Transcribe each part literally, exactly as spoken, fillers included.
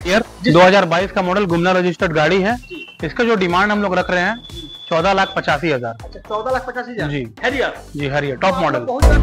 Year दो हज़ार बाईस का मॉडल गुमना रजिस्टर्ड गाड़ी है। इसका जो डिमांड हम लोग रख रहे हैं चौदह लाख पचासी हजार। अच्छा, चौदह लाख पचासी हजार जी हैरियर। जी हैरियर टॉप मॉडल।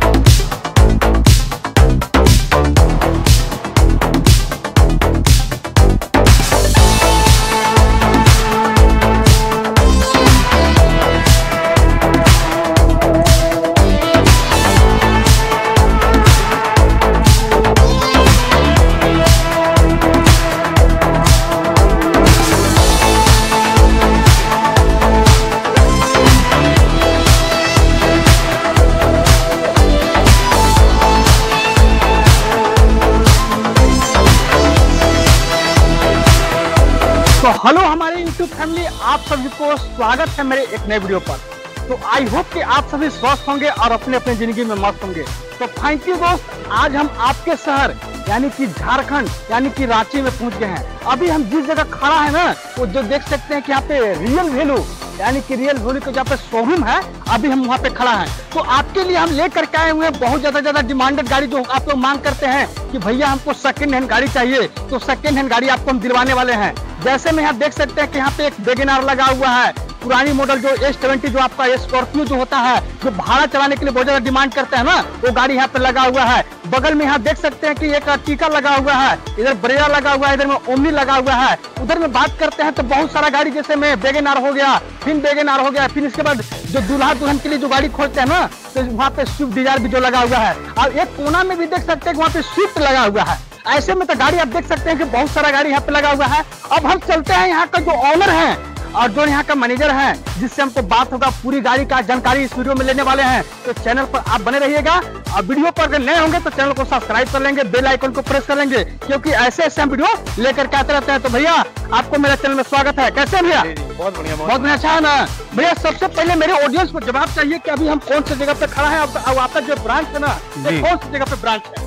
तो हेलो हमारे यूट्यूब फैमिली, आप सभी को स्वागत है मेरे एक नए वीडियो पर। तो आई होप कि आप सभी स्वस्थ होंगे और अपने अपने जिंदगी में मस्त होंगे। तो थैंक यू दोस्त, आज हम आपके शहर यानी कि झारखंड यानी कि रांची में पहुंच गए हैं। अभी हम जिस जगह खड़ा है ना, वो जो देख सकते हैं कि यहाँ पे रियल वैल्यू यानी कि रियल वैल्यू का जहाँ पे शोरूम है, अभी हम वहाँ पे खड़ा है। तो आपके लिए हम लेकर के आए हुए हैं बहुत ज्यादा ज्यादा डिमांडेड गाड़ी, जो आप लोग मांग करते हैं कि भैया हमको सेकंड हैंड गाड़ी चाहिए, तो सेकंड हैंड गाड़ी आपको हम दिलवाने वाले हैं। जैसे में यहाँ देख सकते हैं कि यहाँ पे एक वेगनआर लगा हुआ है, पुरानी मॉडल जो एस ट्वेंटी जो आपका स्कॉर्पियो जो होता है, जो भाड़ा चलाने के लिए बहुत ज्यादा डिमांड करते हैं ना, वो गाड़ी यहाँ पे लगा हुआ है। बगल में यहाँ देख सकते हैं कि एक टीका लगा हुआ है, इधर ब्रेजा लगा हुआ है, इधर में ओमनी लगा हुआ है। उधर में बात करते हैं तो बहुत सारा गाड़ी, जैसे में वेगनआर हो गया, फिर वेगनआर हो गया, फिर इसके बाद जो दूल्हा दुल्हन के लिए जो गाड़ी खोजते हैं ना, तो वहाँ पे स्विफ्ट डिजायर भी जो लगा हुआ है। और एक कोना में भी देख सकते हैं कि वहाँ पे स्विफ्ट लगा हुआ है। ऐसे में तो गाड़ी आप देख सकते हैं कि बहुत सारा गाड़ी यहाँ पे लगा हुआ है। अब हम चलते हैं यहाँ का जो ऑनर है और जो यहाँ का मैनेजर है, जिससे हमको बात होगा, पूरी गाड़ी का जानकारी इस वीडियो में लेने वाले हैं। तो चैनल पर आप बने रहिएगा और वीडियो पर अगर नए होंगे तो चैनल को सब्सक्राइब कर लेंगे, बेल आइकन को प्रेस कर लेंगे, क्योंकि ऐसे ऐसे हम वीडियो लेकर के आते रहते हैं। तो भैया आपको मेरे चैनल में स्वागत है। कैसे भैया? बहुत बढ़िया बहुत बढ़िया, अच्छा है ना भैया? सबसे पहले मेरे ऑडियंस को जवाब चाहिए कि अभी हम कौन सी जगह पे खड़ा है और आपका जो ब्रांच है ना, कौन सी जगह पे ब्रांच है?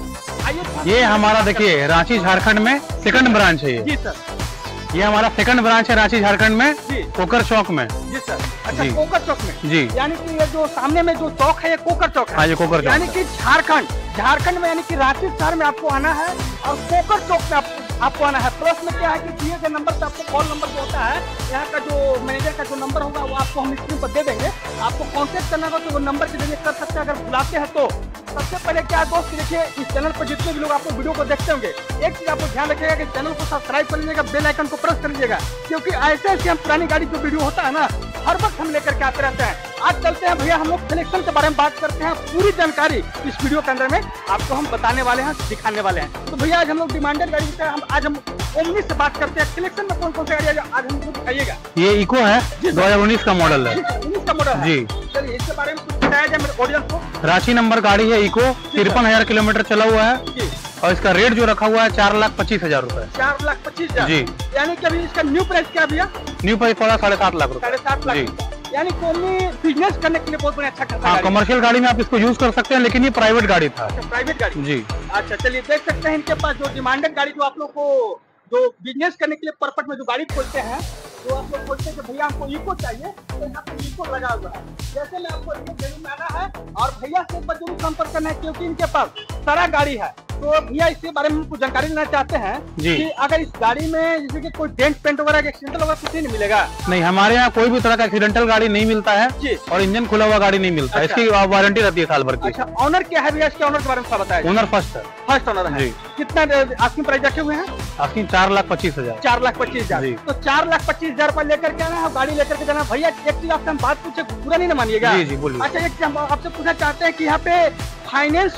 ये हमारा देखिए रांची झारखंड में सेकंड ब्रांच है। ये जी सर, ये हमारा सेकंड ब्रांच है रांची झारखंड में, कोकर चौक में। जी सर। अच्छा, जी। कोकर चौक में। जी, यानी कि ये जो सामने में जो चौक है, ये कोकर चौक है। हाँ, ये कोकर चौक यानी कि झारखंड झारखंड में यानी कि रांची शहर में आपको आना है और कोकर चौक में आपको आपको आना है। प्लस में क्या है कि दिए गए नंबर पे आपको कॉल नंबर जो होता है, यहाँ का जो मैनेजर का जो नंबर होगा वो आपको हम स्क्रीन पर दे देंगे। आपको कांटेक्ट करना होगा तो वो नंबर के जरिए कर सकते हैं। अगर बुलाते हैं तो सबसे पहले क्या है दोस्त, देखिए इस चैनल पर जितने भी लोग आपको वीडियो को देखते होंगे, एक चीज आपको ध्यान रखिएगा कि चैनल को सब्सक्राइब कर लीजिएगा, बेल आइकन को प्रेस कर लीजिएगा, क्योंकि ऐसे ऐसे हम पुरानी गाड़ी जो वीडियो होता है ना, हर वक्त हम लेकर के आते रहते हैं। आज चलते हैं भैया, हम लोग सिलेक्शन के बारे में बात करते हैं। पूरी जानकारी इस वीडियो के अंदर में आपको हम बताने वाले हैं, दिखाने वाले हैं। तो भैया आज हम लोग डिमांडेड गाड़ी से हम आज हम ओमनी से बात करते हैं। सिलेक्शन में कौन कौन सी गाड़ी आज हमको दिखाइएगा? ये इको है, दो हजार उन्नीस का मॉडल है। उन्नीस का मॉडल है जी। चलिए इसके बारे में कुछ बताया जाए मेरे ऑडियंस को। रांची नंबर गाड़ी है, इको तिरपन हजार किलोमीटर चला हुआ है जी। और इसका रेट जो रखा हुआ है चार लाख पच्चीस हजार रूपए। चार लाख पच्चीस हजार जी। यानी कि अभी इसका न्यू प्राइस क्या भैया? न्यू प्राइस थोड़ा साढ़े सात लाख रूपए। साढ़े सात लाख जी। यानी कोई बिजनेस करने के लिए बहुत बढ़िया, अच्छा करता हाँ, है। कमर्शियल गाड़ी में आप इसको यूज कर सकते हैं, लेकिन ये प्राइवेट गाड़ी था। प्राइवेट गाड़ी जी। अच्छा, चलिए देख सकते हैं इनके पास जो डिमांडेड गाड़ी, जो आप लोग को जो बिजनेस करने के लिए पर्पज में जो गाड़ी खोलते हैं, तो आप लोग खोलते हैं कि भैया हमको इको चाहिए, तो यहाँ पे इको लगा हुआ है। जैसे में आपको इको जरूर में आना है और भैया से एक बार जरूर संपर्क करना है, क्योंकि इनके पास सारा गाड़ी है। तो भैया इसके बारे में हमको जानकारी लेना चाहते हैं कि अगर इस गाड़ी में जैसे कि कोई डेंट पेंट वगैरह एक्सीडेंटल वगैरह कुछ नहीं मिलेगा? नहीं, हमारे यहाँ कोई भी तरह का एक्सीडेंटल गाड़ी नहीं मिलता है और इंजन खुला हुआ गाड़ी नहीं मिलता है। अच्छा। इसकी वारंटी रहती है साल भर की। अच्छा, ऑनर क्या है भैया? इसके ऑनर के बारे में बताया। ओनर फर्स्ट है। फर्स्ट ऑनर है। कितना आस्किंग प्राइस रखे हुए हैं? आस्किंग चार लाख पच्चीस हजार। चार लाख पच्चीस हजार जी। तो चार लाख पच्चीस हजार रूपए लेकर के आना है, गाड़ी लेकर के जाना। भैया एक चीज आपसे हम बात पूछे, पूरा नहीं ना मानिएगा। जी जी बोलिए। अच्छा, एक चीज हम आपसे पूछना चाहते हैं कि यहाँ पे फाइनेंस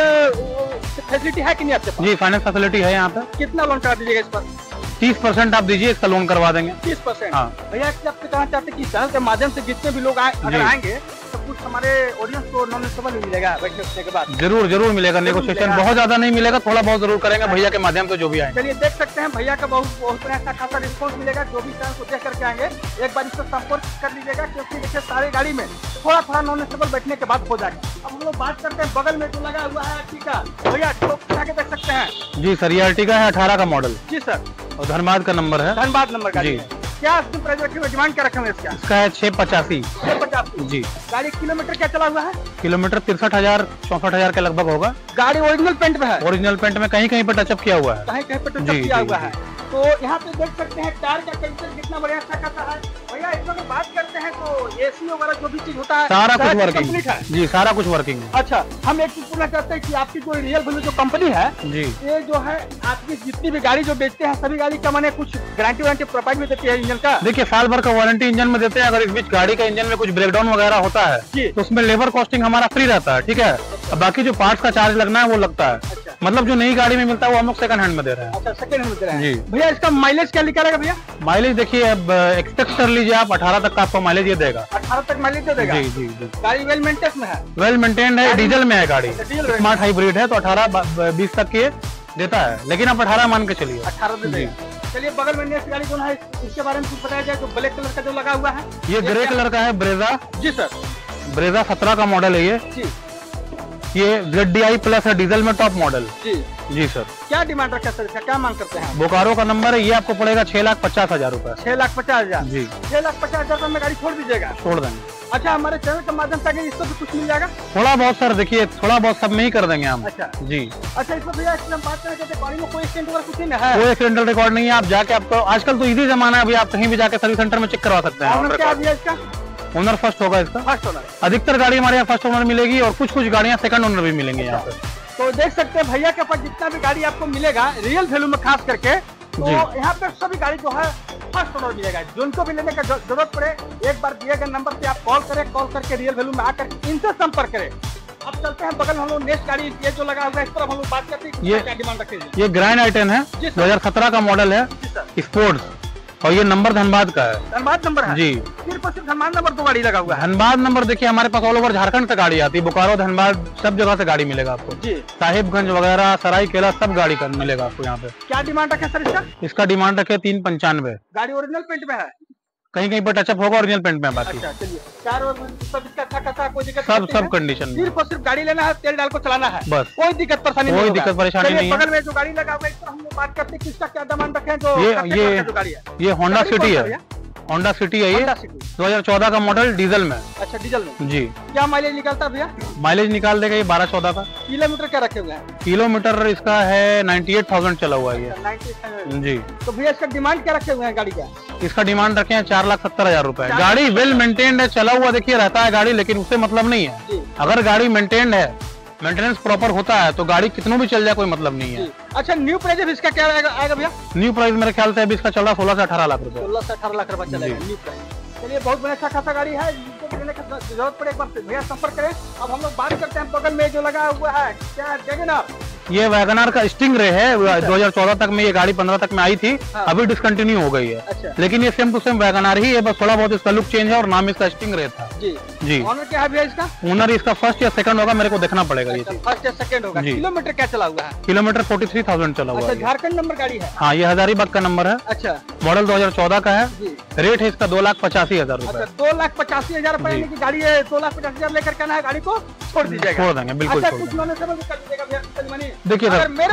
फैसिलिटी है कि नहीं आपके पास? जी, फाइनेंस फैसिलिटी है यहाँ पे। कितना लोन करा दीजिएगा इस पर? तीस परसेंट आप दीजिए, इसका लोन करवा देंगे। तीस परसेंट हाँ। भैया आपसे कहना चाहते हैं कि चैनल के माध्यम से जितने भी लोग आए, अगर आएंगे तो कुछ हमारे ऑडियंस को नॉन स्टेबल मिलेगा बैठने उठने के बाद? जरूर जरूर मिलेगा, नेगोशिएशन बहुत ज्यादा नहीं मिलेगा, थोड़ा बहुत जरूर करेंगे भैया के माध्यम से जो भी आए। चलिए देख सकते हैं भैया का बहुत बहुत अच्छा खासा रिस्पॉन्स मिलेगा। जो भी चैनल को देख करके आएंगे, एक बार इससे संपर्क कर लीजिएगा, क्योंकि देखिए सारी गाड़ी में थोड़ा थोड़ा नॉन स्टेबल बैठने के बाद हो जाएगा। अब हम लोग बात करते हैं बगल में जो लगा हुआ है टीका, भैया तो आगे देख सकते हैं। जी सर, ये अर्टिगा है अठारह का मॉडल। जी सर। और धनबाद का नंबर है। धनबाद नंबर गाड़ी जी। है। क्या इसकी प्राइस रखी हुई, डिमांड क्या रखे हुए इसका? इसका है छह पचासी। छह पचासी जी। गाड़ी किलोमीटर क्या चला हुआ है? किलोमीटर तिरसठ हजार चौसठ हजार के लगभग होगा। गाड़ी ओरिजिनल पेंट में है? ओरिजिनल पेंट में कहीं कहीं पर टचअप किया हुआ है। कहीं कहीं पर जी, टचअप किया जी, हुआ जी। है। तो यहाँ पे देख सकते हैं टायर का कंडीशन कितना बढ़िया अच्छा खासा है। भैया इसमें अगर बात करते हैं तो एसी वगैरह जो भी चीज होता है सारा कुछ वर्किंग है जी, सारा कुछ वर्किंग है। अच्छा, हम एक चीज पूछना चाहते हैं कि आपकी जो रियल वैल्यू जो कंपनी है जी, ये जो है आपकी जितनी भी गाड़ी जो बेचते हैं सभी गाड़ी का मैंने कुछ गारंटी वारंटी प्रोवाइड भी देती है इंजन का? देखिए साल भर का वारंटी इंजन में देते हैं। अगर इस बीच गाड़ी का इंजन में कुछ ब्रेकडाउन वगैरह होता है तो उसमें लेबर कॉस्टिंग हमारा फ्री रहता है, ठीक है। अब बाकी जो पार्ट्स का चार्ज लगना है वो लगता है। अच्छा। मतलब जो नई गाड़ी में मिलता है वो हम लोग सेकंड हैंड में दे रहे हैं। अच्छा, सेकंड हैंड में दे रहे हैं जी। भैया इसका माइलेज क्या निकालेगा भैया? माइलेज देखिए अब एक्सपेक्ट कर लीजिए आप अठारह तक का आपको माइलेज ये देगा। अठारह तक माइलेज दे देगा? जी जी जी। गाड़ी वेल मेंटेन में है? वेल मेंटेन्ड है, डीजल में है गाड़ी, डीजल स्मार्ट हाइब्रिड है तो अठारह बीस तक के देता है, लेकिन आप अठारह मान के चलिए। अठारह दे देगा। चलिए बगल में नेक्स्ट गाड़ी कौन है इसके बारे में कुछ बताया जाए? जो ब्लैक कलर का जो लगा हुआ है ये ग्रे कलर का है, ब्रेजा। जी सर। ब्रेजा सत्रह का मॉडल है ये जी। ये जेड डी आई प्लस है, डीजल में टॉप मॉडल। जी जी सर। क्या डिमांड रखा सर इसका, क्या मांग करते हैं? बोकारो का नंबर है, ये आपको पड़ेगा छह लाख पचास हजार रूपए। छह लाख पचास हजार जी। छह लाख पचास हजार में गाड़ी छोड़ दीजिएगा? छोड़ देंगे। अच्छा, हमारे चैनल के माध्यम से आगे इसको भी कुछ मिल जाएगा? थोड़ा बहुत सर, देखिए थोड़ा बहुत सब में ही कर देंगे हम। अच्छा जी। अच्छा, इसमें भैया इसमें हम बात करें तो गाड़ी में कोई एक्सीडेंट वगैरह कुछ नहीं है? कोई एक्सीडेंटल रिकॉर्ड नहीं है। आप जाके आपको आजकल तो इजी जमाना है, अभी आप कहीं भी जाके सर्विस सेंटर में चेक करवा सकते हैं। ऑनर क्या भैया इसका? ओनर फर्स्ट होगा इसका। First owner. अधिकतर गाड़ी हमारे यहाँ फर्स्ट ओनर मिलेगी और कुछ कुछ गाड़ियाँ सेकंड ओनर भी मिलेंगी यहाँ पे। तो देख सकते हैं भैया के पास जितना भी गाड़ी आपको मिलेगा रियल वैल्यू में खास करके, तो यहाँ पे सभी गाड़ी जो है फर्स्ट ओनर मिलेगा। जिनको भी लेने का जरूरत पड़े एक बार दिए गए नंबर पे आप कॉल करें, कॉल करके रियल वैल्यू में आकर इनसे संपर्क करें। अब चलते हैं बगल में हम लोग नेक्स्ट गाड़ी ये जो लगा हुआ है इस पर हम लोग बात करते हैं। ये क्या डिमांड रखेंगे? ये ग्रैंड आई टेन है, दो हजार सत्रह का मॉडल है, स्पोर्ट्स, और ये नंबर धनबाद का है। धनबाद नंबर है जी। सिर्फ और सिर्फ धनबाद नंबर दो गाड़ी लगा हुआ है। धनबाद नंबर देखिए हमारे पास ऑल ओवर झारखंड से गाड़ी आती है, बोकारो धनबाद सब जगह से गाड़ी मिलेगा आपको जी। साहिबगंज वगैरह सरायकेला सब गाड़ी का मिलेगा आपको यहाँ पे। क्या डिमांड रखे सर इसका? इसका डिमांड रखे तीन पंचानवे। गाड़ी ओरिजिनल पेंट में है? कहीं कहीं पर टचअप होगा, ओरिजिनल पेंट में बाकी। अच्छा चलिए, चार और सब इसका अच्छा खासा कोई दिक्कत सब सब कंडीशन में। सिर्फ और सिर्फ गाड़ी लेना है, तेल डाल को चलाना है, बस। कोई दिक्कत परेशानी नहीं, कोई दिक्कत परेशानी नहीं है। बगल में जो गाड़ी लगा हुआ है इस पर हम लोग बात करते हैं किसका क्या डिमांड रखे? जो ये ये जो गाड़ी है ये होंडा सिटी है, होंडा सिटी है ये, दो हजार चौदह का मॉडल, डीजल में। अच्छा, डीजल में जी। क्या माइलेज निकलता है भैया? माइलेज निकाल देगा ये बारह चौदह का। किलोमीटर क्या रखे हुए हैं? किलोमीटर इसका है नाइन्टी एट थाउजेंड चला हुआ है ये। जी। तो भैया इसका डिमांड क्या रखे हुए हैं गाड़ी का? इसका डिमांड रखे हैं चार लाख सत्तर हजार रूपए। गाड़ी वेल मेंटेन्ड है, चला हुआ देखिए रहता है गाड़ी, लेकिन उससे मतलब नहीं है। अगर गाड़ी मेंटेन्ड है, मेंटेनेंस प्रॉपर होता है तो गाड़ी कितनों भी चल जाए कोई मतलब नहीं है। अच्छा, न्यू प्राइस इसका क्या आएगा भैया? न्यू प्राइस मेरे ख्याल से अभी इसका चल रहा सोलह से अठारह लाख रुपए। सोलह से अठारह लाख रुपए चलेगा न्यू प्राइस। चलिए, बहुत बढ़िया अच्छा खासा गाड़ी है, जिसको लेने की जरूरत पड़े एक बार भैया संपर्क करें। अब हम लोग बात करते हैं बगल में जो लगा हुआ है, क्या वैगनआर? ये वैगनआर का स्टिंगरे है, दो हजार चौदह तक में ये गाड़ी पंद्रह तक में आई थी। हाँ। अभी डिसकंटिन्यू हो गई है। अच्छा। लेकिन ये सेम टू सेम वैगनआर ही है, बस थोड़ा बहुत इसका लुक चेंज है और नाम इसका स्टिंगरे था। जी जी। ऑनर क्या है भैया इसका? ओनर इसका फर्स्ट या सेकंड होगा, मेरे को देखना पड़ेगा। ये फर्स्ट या सेकंड होगा। किलोमीटर क्या चला हुआ है? किलोमीटर फोर्टी थ्री थाउजेंड चला हुआ है। झारखंड नंबर गाड़ी है? हाँ, ये हजारीबाग का नंबर है। अच्छा। मॉडल दो हजार चौदह का है। रेट है इसका दो लाख पचासी हजार रूपए। दो लाख पचासी हजार रूपए की गाड़ी है, दो लाख पचासी हजार लेकर कहना है गाड़ी को छोड़ दीजिएगा? छोड़ देंगे, बिल्कुल। देखिए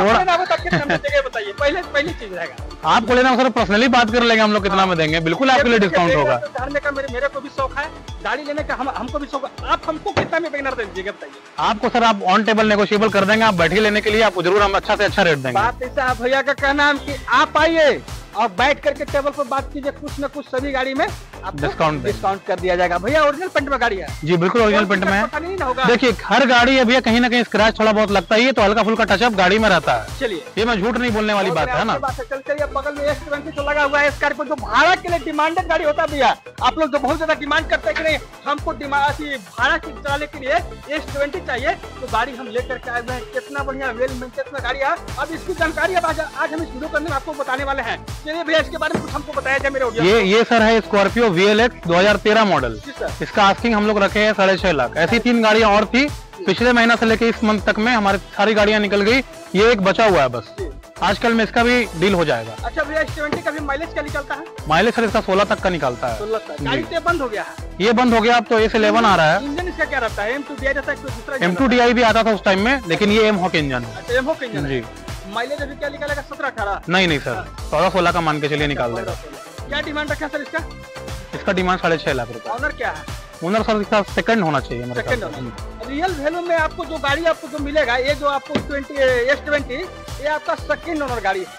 बताइए, पहले पहली चीज रहेगा आपको लेना सर, पर्सनली बात कर लेंगे हम लोग कितना में देंगे, बिल्कुल आपके लिए डिस्काउंट होगा। जानने का मेरे मेरे को भी शौक है, गाड़ी लेने का हम हमको भी शौक है। आप हमको कितना में वैगनआर दे दीजिएगा बताइए? आपको सर आप ऑन टेबल नेगोशिएबल कर देंगे, आप बैठे लेने के लिए आपको जरूर हम अच्छा से अच्छा रेट देंगे। बात ऐसा भैया का कहना है कि आप आइए और बैठ करके टेबल पर बात कीजिए, कुछ न कुछ सभी गाड़ी में डिस्काउंट डिस्काउंट कर दिया जाएगा। भैया ओरिजिनल पेंट में गाड़ी है? जी बिल्कुल ओरिजिनल पेंट में है। देखिए हर गाड़ी है भैया, कहीं ना कहीं स्क्रैच थोड़ा बहुत लगता ही है, तो हल्का फुल्का टचअप गाड़ी में रहता है। चलिए, ये मैं झूठ नहीं बोलने वाली बात है ना। चलते बगल में एस ट्वेंटी जो लगा हुआ है, स्कॉर्पियो जो भाड़ा के लिए डिमांडेड गाड़ी होता है भैया, आप लोग जो बहुत ज्यादा डिमांड करते हैं कि नहीं हमको भाड़ा चलाने के लिए एस ट्वेंटी चाहिए, तो गाड़ी हम लेकर के आए हुए हैं। कितना बढ़िया वेल मेंटेन में गाड़ी है। अब इसकी जानकारी अब आज आज हम इस वीडियो करने में आपको बताने वाले हैं। चलिए भैया इसके बारे में कुछ हमको बताया जाए मेरे। ये ये सर है स्कॉर्पियो वी एल एक्स दो हजार तेरह मॉडल। इसका आस्किंग हम लोग रखे हैं साढ़े छह लाख। ऐसी तीन गाड़ियां और थी, पिछले महीना से लेके इस मंथ तक में हमारी सारी गाड़ियां निकल गई, ये एक बचा हुआ है बस। आजकल में इसका भी डील हो जाएगा। अच्छा भैया, एस ट्वेंटी का भी माइलेज क्या निकलता है? माइलेज सर इसका सोलह तक का निकलता है। सोलह तक। गाड़ी तो बंद हो गया है? ये बंद हो गया, अब तो एस इलेवन आ रहा है। इंजन इसका क्या रहता है? एम टू डी आई रहता है? दूसरा एम टू डी आई भी आता था उस टाइम में, लेकिन ये एम हॉक इंजन है। एम हॉक इंजन जी। माइलेज अभी क्या निकालेगा? सत्रह अठारह? नहीं नहीं सर, चौदह सोलह का मान के चलिए निकाल देगा। क्या डिमांड रखा सर इसका? इसका डिमांड साढ़े छह लाख रुपए। ऑनर क्या है? ओनर सर इसका सेकंड होना चाहिए मेरे ख्याल से। रियल वैल्यू में आपको जो गाड़ी आपको जो मिलेगा, ये जो आपको ट्वेंटी एस ट्वेंटी, ये आपका सेकंड ओनर गाड़ी है।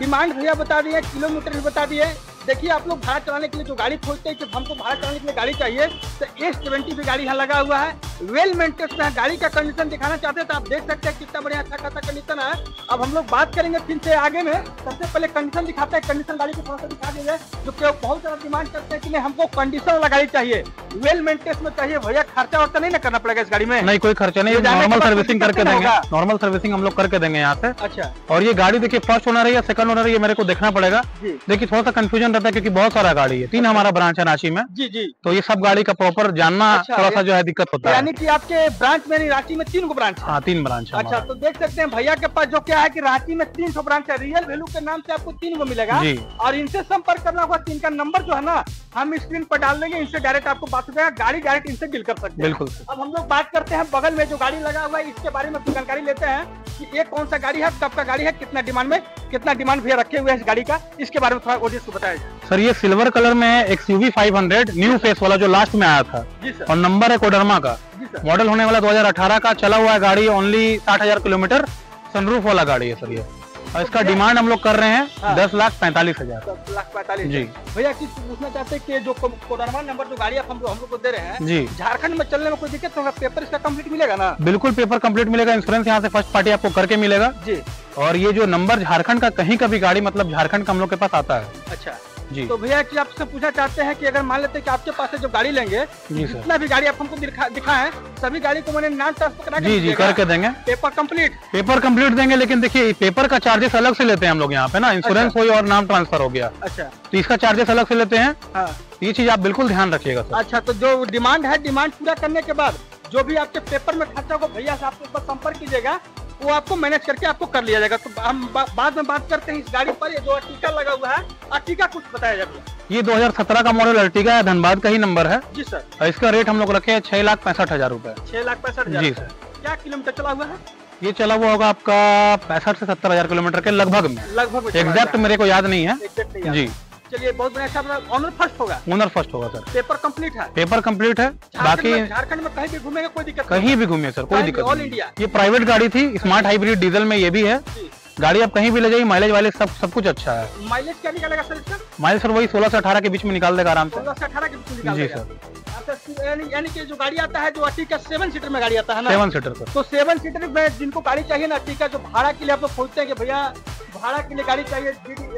डिमांड भैया बता दिए, किलोमीटर भी बता दिए। देखिए आप लोग भाड़ा चलाने के लिए जो गाड़ी खोजते हैं कि हमको भाड़ा चलाने के लिए गाड़ी चाहिए, तो एस ट्वेंटी भी गाड़ी यहाँ लगा हुआ है। वेल मेंटेन है, गाड़ी का कंडीशन दिखाना चाहते हैं तो आप देख सकते हैं कितना बढ़िया अच्छा खासा कंडीशन है। अब हम लोग बात करेंगे फिर से आगे में, सबसे पहले कंडीशन दिखाते हैं। कंडीशन गाड़ी को थोड़ा सा दिखा दीजिए, जो कि बहुत ज्यादा डिमांड करते हैं कि नहीं हमको कंडीशन वाला गाड़ी चाहिए, वेल मेंटेन में चाहिए। भैया खर्चा वर्चा नहीं ना करना पड़ेगा इस गाड़ी में? नहीं, कोई खर्चा नहीं, नॉर्मल सर्विसिंग करके देंगे, नॉर्मल सर्विसिंग हम लोग करके देंगे यहाँ से। अच्छा, और ये गाड़ी देखिए फर्स्ट ओनर है या सेकंड ओनर है, ये मेरे को देखना पड़ेगा। देखिए थोड़ा सा कंफ्यूजन रहता है क्योंकि बहुत सारा गाड़ी है, तीन हमारा ब्रांच है रांची में। जी जी। तो ये सब गाड़ी का प्रॉपर जानना अच्छा, थोड़ा सा जो है दिक्कत होता है। यानी कि आपके ब्रांच में रांची में तीन गो ब्रांच है? हाँ, तीन ब्रांच है। अच्छा, तो देख सकते हैं भैया के पास जो क्या है कि रांची में तीन सौ ब्रांच है। रियल वैल्यू के नाम से आपको तीन गो मिलेगा जी। और इनसे संपर्क करना होगा। तीन का नंबर जो है ना हम स्क्रीन पर डाल देंगे, इनसे डायरेक्ट आपको बात हो जाएगा, गाड़ी डायरेक्ट इनसे डील कर सकते हैं। बिल्कुल। अब हम लोग बात करते हैं बगल में जो गाड़ी लगा हुआ है इसके बारे में जानकारी लेते हैं कि ये कौन सा गाड़ी है, कब का गाड़ी है, कितना डिमांड में कितना डिमांड भैया रखे हुए हैं इस गाड़ी का, इसके बारे में थोड़ा ऑडियंस को बताया जाए। सर ये सिल्वर कलर में है, XUV five hundred new face वाला जो लास्ट में आया था जी सर। और नंबर है कोडरमा का, मॉडल होने वाला दो हज़ार अठारह का, चला हुआ है गाड़ी ओनली साठ हजार किलोमीटर, सनरूफ वाला गाड़ी है सर ये। और इसका डिमांड हम लोग कर रहे हैं हाँ। दस लाख पैंतालीस हजार दस लाख पैंतालीस जी। भैया किस पूछना चाहते हैं कि जो कोडरमा नंबर जो गाड़ी आप हम लोग को दे रहे हैं जी, झारखंड में चलने में कोई दिक्कत होगा? पेपर इसका कंप्लीट मिलेगा ना? बिल्कुल पेपर कंप्लीट मिलेगा, इंश्योरेंस यहाँ से फर्स्ट पार्टी आपको करके मिलेगा जी। और ये जो नंबर झारखंड का कहीं का भी गाड़ी मतलब झारखंड का हम लोग के पास आता है। अच्छा जी। तो भैया कि आपसे पूछना चाहते हैं कि अगर मान लेते हैं कि आपके पास से जो गाड़ी लेंगे, जितना भी गाड़ी आप हमको दिखा, दिखा है सभी गाड़ी को मैंने नाम ट्रांसफर करा जी जी करके देंगे। पेपर कंप्लीट पेपर कंप्लीट देंगे, लेकिन देखिए पेपर का चार्जेस अलग से लेते हैं हम लोग यहाँ पे ना, इंश्योरेंस हुई और नाम ट्रांसफर हो गया। अच्छा, तो इसका चार्जेस अलग से लेते हैं। हाँ। ये चीज आप बिल्कुल ध्यान रखिएगा सर। अच्छा, तो जो डिमांड है, डिमांड पूरा करने के बाद जो भी आपके पेपर में खर्चा होगा भैया से आपके ऊपर संपर्क कीजिएगा, वो आपको मैनेज करके आपको कर लिया जाएगा। तो हम बा, बाद में बात करते हैं इस गाड़ी पर। ये जो अर्टिगा लगा हुआ है, अर्टिगा कुछ बताया जाता है? ये दो हज़ार सत्रह का मॉडल अर्टिगा है, धनबाद का ही नंबर है जी सर। और इसका रेट हम लोग रखे हैं छह लाख पैंसठ हजार रूपए। छह लाख पैंसठ हजार जी सर। क्या किलोमीटर चला हुआ है? ये चला हुआ होगा आपका पैंसठ से सत्तर हजार किलोमीटर के लगभग में, लगभग एग्जैक्ट मेरे को याद नहीं है जी। चलिए बहुत बढ़िया। ऑनर फर्स्ट होगा? ओनर फर्स्ट होगा सर। पेपर कंप्लीट है? पेपर कंप्लीट है। बाकी झारखंड में कहीं भी घूमेगा कोई दिक्कत? कहीं भी घूमिए सर, कोई दिक्कत ऑल इंडिया। ये प्राइवेट गाड़ी थी, स्मार्ट हाइब्रिड डीजल में ये भी है गाड़ी, आप कहीं भी ले जाइए, माइलेज वाइलेज सब सब कुछ अच्छा है। माइलेज क्या निकालेगा सर इसका? माइलेज सर वही सोलह से अठारह के बीच में निकाल देगा आराम से। सोलह से अठारह के बीच में निकाल देगा जी सर। यानी कि जो गाड़ी आता है जो अर्टिगा सेवन सीटर में गाड़ी आता है ना, सेवन सीटर सर। तो सेवन सीटर में जिनको गाड़ी चाहिए ना अर्टिगा, जो भाड़ा के लिए आप लोग खोजते हैं कि भैया भाड़ा के लिए गाड़ी चाहिए,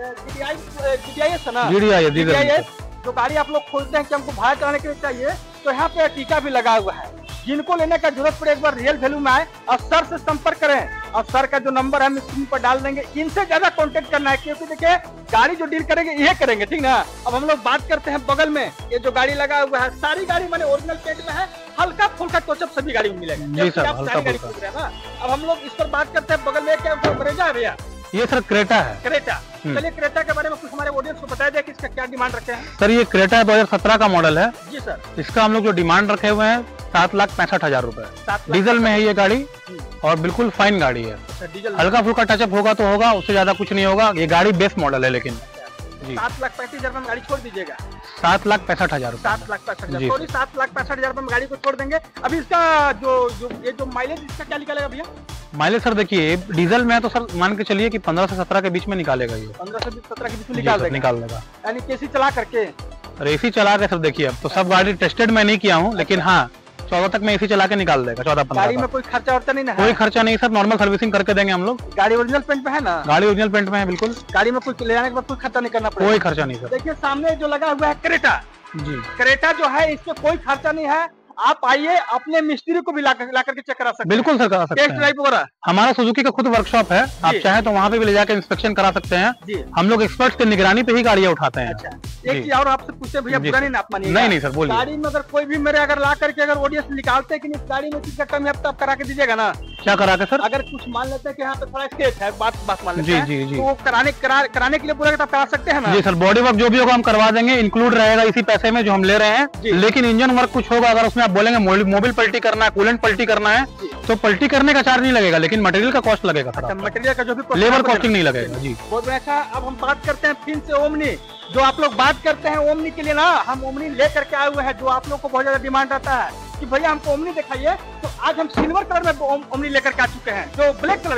जो गाड़ी आप लोग खोजते हैं कि हमको भाड़ा चलाने के लिए चाहिए, तो यहाँ पे अर्टिगा भी लगा हुआ है। जिनको लेने का जरूरत पड़े एक बार रियल वैल्यू में आए और सर से संपर्क करें, और सर का जो नंबर हम स्क्रीन पर डाल देंगे, इनसे ज्यादा कांटेक्ट करना है, क्योंकि देखिए गाड़ी जो डील करेंगे ये करेंगे, ठीक ना। अब हम लोग बात करते हैं बगल में ये जो गाड़ी लगा हुआ है, सारी गाड़ी मैंने ओरिजिनल पेंट में है, हल्का फुल्का टचअप सभी गाड़ी में मिलेगा जी सर, हल्का फुल्का। अब हम लोग इस पर बात करते हैं बगल में क्या ब्रेजा है भैया? ये सर क्रेटा है। क्रेटा, चलिए क्रेटा के बारे में कुछ हमारे ऑडियंस को बताया जाए कि इसका क्या डिमांड रखे हैं? सर ये क्रेटा दो हज़ार सत्रह का मॉडल है जी सर। इसका हम लोग जो डिमांड रखे हुए हैं सात लाख पैंसठ हजार रूपए। डीजल में है ये गाड़ी और बिल्कुल फाइन गाड़ी है। हल्का फुल्का टचअप होगा तो होगा, उससे ज्यादा कुछ नहीं होगा। ये गाड़ी बेस्ट मॉडल है लेकिन सात लाख पैंतीस हजार में गाड़ी छोड़ दीजिएगा। सात लाख पैंसठ हजार सात लाख पैंसठ हजार सॉरी सात लाख पैंसठ हजार में गाड़ी को छोड़ देंगे। अभी इसका जो जो ये जो माइलेज इसका क्या निकालेगा भैया? माइलेज सर देखिए डीजल में है तो सर मान के चलिए कि पंद्रह से सत्रह के बीच में निकालेगा ये। पंद्रह से सत्रह के बीच में निकाल देगा निकाल देगा यानी केसी चला करके और एसी चला के सर देखिए अब तो सब गाड़ी टेस्टेड मैं नहीं किया हूँ, लेकिन हाँ चौदह तक में एसी चला के निकाल देगा। चौदह पंद्रह गाड़ी में कोई खर्चा वर्चा नहीं है? कोई खर्चा नहीं सर, नॉर्मल सर्विसिंग करके देंगे हम लोग। गाड़ी ओरिजिनल पेंट में है ना? गाड़ी ओरिजिनल पेंट में है बिल्कुल। गाड़ी में कुछ ले जाने के बाद कोई खर्चा नहीं करना पड़ेगा? कोई खर्चा नहीं सर। देखिए सामने जो लगा हुआ है क्रेटा जी, क्रेटा जो है इस पे कोई खर्चा नहीं है। आप आइए अपने मिस्त्री को भी ला कर, ला करके चेक करा सकते हैं। बिल्कुल सर करा सकते हैं। टेस्ट ड्राइव वगैरह हमारा सुजुकी का खुद वर्कशॉप है, आप चाहे तो वहाँ पे भी ले जाकर इंस्पेक्शन करा सकते हैं। हम लोग एक्सपर्ट्स की निगरानी पे ही गाड़ियाँ उठाते हैं। अच्छा, एक चीज और आपसे पूछते भैया, बुरा नहीं आप मानिए? नहीं नहीं सर बोलिए। गाड़ी में अगर कोई भी मेरे अगर ला करके अगर ऑडियंस निकालते कि इस गाड़ी में चीज का कमी है तो आप करा के दीजिएगा ना? क्या करा के सर? अगर कुछ मान लेते हैं कि यहाँ पे थोड़ा स्केच है, बात बात मान लेते हैं जी जी, तो कराने कराने के लिए पूरा आप करा सकते हैं ना? जी सर, बॉडी वर्क जो भी होगा हम करवा देंगे, इंक्लूड रहेगा इसी पैसे में जो हम ले रहे हैं। लेकिन इंजन वर्क कुछ होगा, अगर उसमें आप बोलेंगे मोबिल पल्टी करना है, कूलेंट पल्टी करना है, तो पल्टी करने का चार्ज नहीं लगेगा, लेकिन मटेरियल का कॉस्ट लगेगा। अच्छा, मटेरियल का जो भी लेबर कॉस्टिंग नहीं लगेगा जी। बहुत अच्छा। अब हम बात करते हैं फिर से ओमनी, जो आप लोग बात करते हैं ओमनी के लिए ना, हम ओमनी लेकर के आए हुए हैं, जो आप लोग को बहुत ज्यादा डिमांड आता है कि भैया हमको ओमनी दिखाइए, तो आज हम सिल्वर कलर में ओमनी लेकर के आ चुके हैं, जो ब्लैक कलर में है।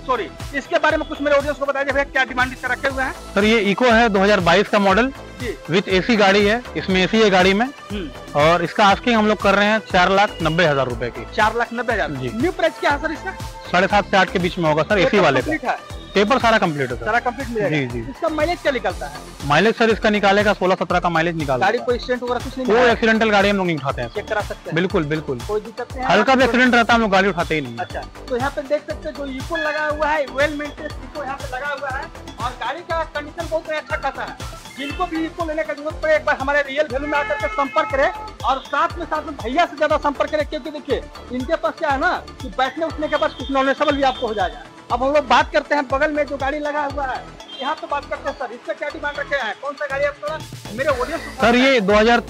सॉरी, इसके बारे में कुछ मेरे ऑडियंस को बताइए भैया, क्या डिमांड इसका रखे हुए हैं? सर ये इको है दो हज़ार बाईस का मॉडल विथ एसी गाड़ी है, इसमें एसी है गाड़ी में, और इसका आस्किंग हम लोग कर रहे हैं चार लाख नब्बे हजार रूपए की। चार लाख नब्बे हजार जी। न्यू प्राइस क्या है सर इसका? साढ़े सात से आठ के बीच में होगा सर, एसी वाले का। पेपर सारा कंप्लीट है सर, सारा कंप्लीट मिलेगा। जी जी। इसका माइलेज क्या निकलता है? माइलेज सर इसका निकालेगा सोलह सत्रह का माइलेज निकालेगा। गाड़ी कोई एक्सीडेंट वगैरह कुछ नहीं? कोई एक्सीडेंटल गाड़ी हम लोग नहीं उठाते हैं, चेक करा सकते हैं। बिल्कुल बिल्कुल, कोई दिक्कत नहीं है। हल्का भी एक्सीडेंट रहता है हम लोग गाड़ी उठाते ही नहीं। अच्छा, तो यहाँ पे देख सकते हैं जो इको लगा हुआ है, वेल मेंटेन इको यहाँ पे लगा हुआ है, और गाड़ी का कंडीशन बहुत अच्छा खासा है। जिनको भी इको लेने का जरूरत पड़े, एक बार हमारे रियल वैल्यू में आकर के संपर्क करें, और साथ में साथ में भैया से ज्यादा संपर्क करें, क्योंकि देखिए इनके पास क्या है ना कि बैठने उठने के बाद कुछ नॉलेजेबल भी आपको हो जाएगा। अब हम लोग बात करते हैं बगल में जो गाड़ी लगा हुआ है, यहाँ पे बात करते हैं सर, इसका क्या डिमांड रखे हैं? कौन सा गाड़ी आपका मेरे ऑडियंस? सर ये दो हज़ार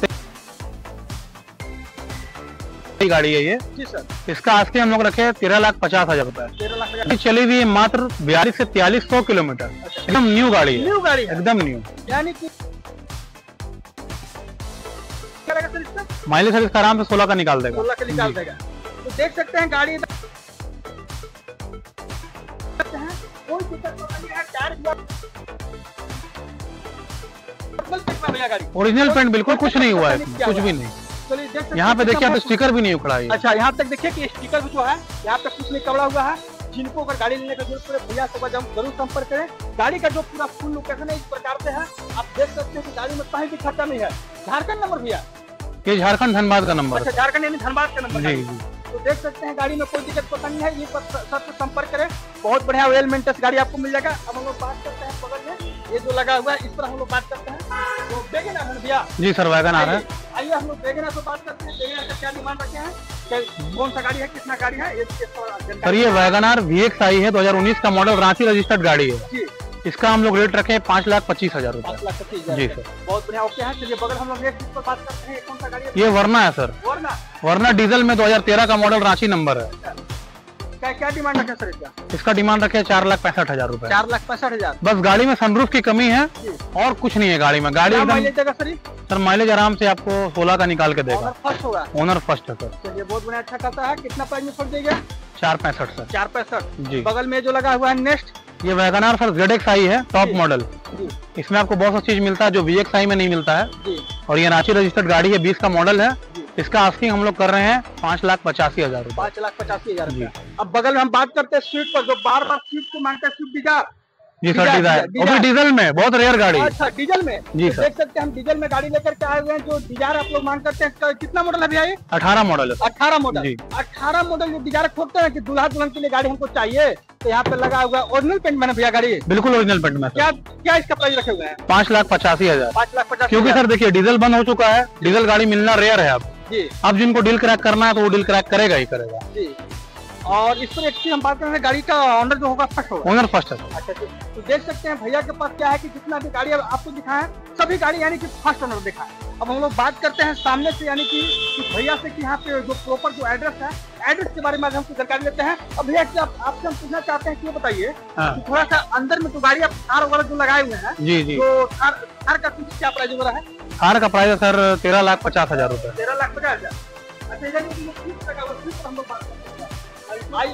गाड़ी है ये जी सर। इसका आस्किंग हम लोग रखे हैं तेरह लाख पचास हजार रूपए। तेरह लाख चली हुई मात्र बयालीस से तियालीस सौ किलोमीटर। एकदम न्यू गाड़ी है, न्यू गाड़ी है, एकदम न्यू। यानी कि सर इसका माइलेज सर इसका आराम से सोलह का निकाल देगा। सोलह का निकाल देगा। तो देख सकते हैं गाड़ी कोई दिक्कत नहीं है, गाड़ी ओरिजिनल पेंट बिल्कुल कुछ नहीं हुआ है, कुछ भी नहीं। यहाँ पे देखिए आप स्टिकर भी नहीं उखड़ा है। अच्छा, यहाँ तक देखिए कि स्टिकर जो है यहाँ पे कुछ नहीं कवड़ा हुआ है। जिनको अगर गाड़ी लेने का जरूरत पड़े भैया से जरूर संपर्क करें। गाड़ी का जो पूरा फुल लोकेशन है इस प्रकार से है, आप देख सकते हैं कि गाड़ी में कहीं भी खर्चा नहीं है। झारखंड नंबर भैया, ये झारखंड धनबाद का नंबर। अच्छा, झारखंड यानी धनबाद का नंबर। जी जी। तो देख सकते हैं गाड़ी में कोई दिक्कत पसंद है, ये सर से संपर्क करें। बहुत बढ़िया वेल मेंटेन गाड़ी आपको मिल जाएगा। अब हम लोग बात करते हैं बगल में ये जो लगा हुआ है, इस पर हम लोग बात करते हैं। तो वैगनआर है भैया? जी सर, वैगनआर है। आइए हम लोग वैगनआर से बात करते हैं। वैगनआर का क्या डिमांड रखे हैं, कौन सा गाड़ी है, कितना गाड़ी है ये? सर ये वैगनआर वी एक्स आई है, दो हज़ार उन्नीस का मॉडल, रांची रजिस्टर्ड गाड़ी है जी। इसका हम लोग रेट रखे पाँच लाख पच्चीस हजार रूपए जी सर। बहुत बढ़िया, ओके है। चलिए बगल हम लोग नेक्स्ट पर बात करते हैं, कौन सा गाड़ी है? ये वर्ना है सर, वर्ना। वर्ना डीजल में दो हज़ार तेरह का मॉडल, रांची नंबर है। क्या क्या डिमांड रखे सर इसका? इसका डिमांड रखे चार लाख पैंसठ हजार रूपए। चार लाख पैंसठ हजार बस गाड़ी में सनरूफ की कमी है और कुछ नहीं है गाड़ी में। गाड़ी माइलेज देगा सर? सर माइलेज आराम से आपको सोलह का निकाल के देगा। ओनर फर्स्ट होगा? ओनर फर्स्ट है सर। चलिए बहुत बढ़िया, अच्छा खाता है। कितना प्राइस में छोड़ देगा? चार पैंसठ सर। चार पैंसठ जी। बगल में जो लगा हुआ है नेक्स्ट, ये WagonR sir Z X I है, टॉप मॉडल। इसमें आपको बहुत सा चीज मिलता है जो वी एक्स आई में नहीं मिलता है जी। और ये रांची रजिस्टर्ड गाड़ी है, बीस का मॉडल है। इसका आस्किंग हम लोग कर रहे हैं पाँच लाख पचासी हजार रूपए। पाँच लाख पचासी हजार जी। अब बगल में हम बात करते हैं स्विफ्ट पर, जो बार बार स्विफ्ट को मांगते हैं, स्विफ्ट डिजायर जी सर। डिजायर वो भी डीजल में, बहुत रेयर गाड़ी। अच्छा, डीजल में जी तो सर। देख सकते हैं हम डीजल में गाड़ी लेकर के आए हुए हैं। जो डिजायर आप लोग मांग करते हैं, कितना मॉडल है भैया ये? अठारह मॉडल है। अठारह मॉडल अठारह मॉडल जो डिजायर खोजते हैं कि दूल्हा दुल्हन के लिए गाड़ी हमको चाहिए, तो यहाँ पे लगा हुआ ओरिजिनल पेंट में भैया गाड़ी? बिल्कुल ओरिजिनल पेंट में। क्या क्या इसका प्राइस रखे हुए हैं? पाँच लाख पचासी हजार। पाँच लाख पचासी। क्योंकि सर देखिए डीजल बंद हो चुका है, डीजल गाड़ी मिलना रेयर है अब। अब जिनको डील क्रैक करना है तो वो डील क्रैक करेगा ही करेगा जी। और इस पर एक चीज हम बात कर रहे हैं, गाड़ी का ऑनर जो होगा फर्स्ट होगा? ओनर फर्स्ट है। अच्छा, तो देख सकते हैं भैया के पास क्या है कि जितना भी गाड़ी आपको दिखाया है सभी गाड़ी यानी कि फर्स्ट ओनर दिखा है। अब हम लोग बात करते हैं सामने से, यानी कि भैया से कि यहाँ पे जो प्रॉपर जो एड्रेस है, एड्रेस के बारे में आज हमको जानकारी लेते हैं। अब भैया आप, आपसे हम पूछना चाहते हैं कि ये बताइए कि थोड़ा सा अंदर में जो गाड़ी आप थार वगैरह जो लगाए हुए हैं जी जी, तो थार थार का क्या प्राइस वगैरह है? थार का प्राइस है सर तेरह लाख पचास हजार रूपए। तेरह लाख पचास हजार। अच्छा, इधर हम लोग बात करते हैं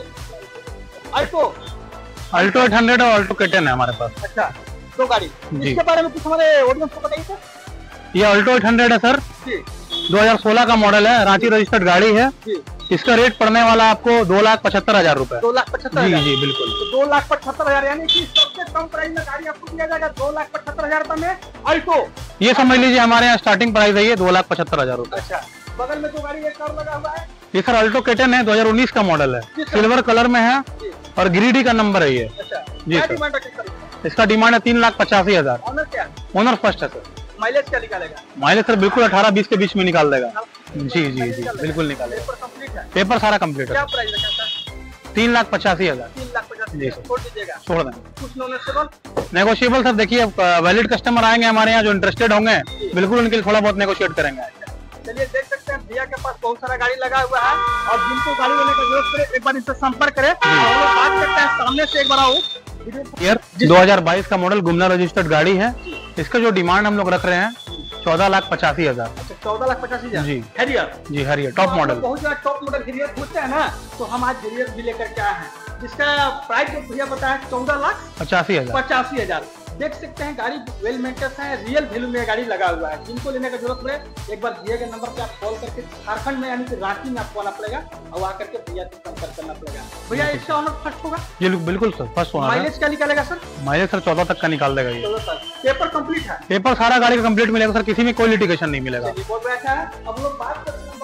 अल्टो अल्टो एट हंड्रेड और अल्टो के टेन है हमारे पास। अच्छा, दो गाड़ी। इसके बारे में कुछ हमारे ऑडियंस को बताइए सर। ये अल्टो एट हंड्रेड है सर जी। दो हज़ार सोलह का मॉडल है, रांची रजिस्टर्ड गाड़ी है जी। इसका रेट पड़ने वाला आपको दो लाख पचहत्तर हजार रूपए। दो लाख पचहत्तर जी जी बिल्कुल। तो दो लाख पचहत्तर हजार यानी कि सबसे कम प्राइस में गाड़ी आपको दिया जाएगा दो लाख पचहत्तर हजार रूपए में अल्टो। ये समझ लीजिए हमारे यहाँ स्टार्टिंग प्राइस है ये दो लाख पचहत्तर हजार रूपए। अच्छा, बगल में जो गाड़ी एक और लगा हुआ है, ये सर अल्टो के टेन है, दो हज़ार उन्नीस का मॉडल है, सिल्वर कलर में है और गिरिडीह का नंबर है ये। अच्छा, जी सर। इसका डिमांड है तीन लाख पचासी हजार। ऑनर क्या? ओनर फर्स्ट है सर। माइलेज क्या निकालेगा? माइलेज सर बिल्कुल अठारह बीस के बीच में निकाल देगा जी जी जी बिल्कुल निकालेगा। पेपर कंप्लीट है? पेपर सारा कंप्लीट है। क्या प्राइस रखा सर? तीन लाख पचासी हजार। तीन लाख पचासी हजार छोड़ दीजिएगा? छोड़ देंगे। कुछ नेगोशिएबल? नेगोशिएबल सर देखिए वैलिड कस्टमर आएंगे हमारे यहाँ जो इंटरेस्टेड होंगे, बिल्कुल उनके लिए थोड़ा बहुत नेगोशिएट करेंगे। चलिए देख सकते हैं भैया के पास बहुत सारा गाड़ी लगा हुआ है, और जिनको गाड़ी लेने का जरूरत पड़े एक बार इनसे संपर्क करें। और बात करते हैं सामने से, एक बार आओ। दो हज़ार बाईस का मॉडल गुमना रजिस्टर्ड गाड़ी है। इसका जो डिमांड हम लोग रख रहे हैं चौदह लाख पचासी हजार। अच्छा, चौदह लाख पचासी हजार जी। हैरियर? जी हैरियर टॉप मॉडल। बहुत ज्यादा टॉप मॉडल हैरियर पूछते हैं ना, तो हम आज हैरियर भी लेकर के आए हैं। जिसका प्राइस जो भैया बताया चौदह लाख पचासी हजार पचासी हजार देख सकते हैं गाड़ी वेल मेंटेन है, रियल वैल्यू में गाड़ी लगा हुआ है। जिनको लेने का जरूरत पड़े एक बार दिए गए नंबर पे आप कॉल करके झारखंड में यानी कि रांची में आपको आना पड़ेगा और आकर के भैया से संपर्क करना पड़ेगा। भैया इसका ऑनर फर्स्ट होगा? जी बिल्कुल सर, फर्स्ट होना। माइलेज क्या निकालेगा सर? माइलेज सर चौदह तक का निकाल देगा ये। पेपर कंप्लीट है? पेपर सारा गाड़ी का कंप्लीट मिलेगा सर, किसी में कोई लिटिगेशन नहीं मिलेगा। बहुत अच्छा है। अब लोग बात करते हैं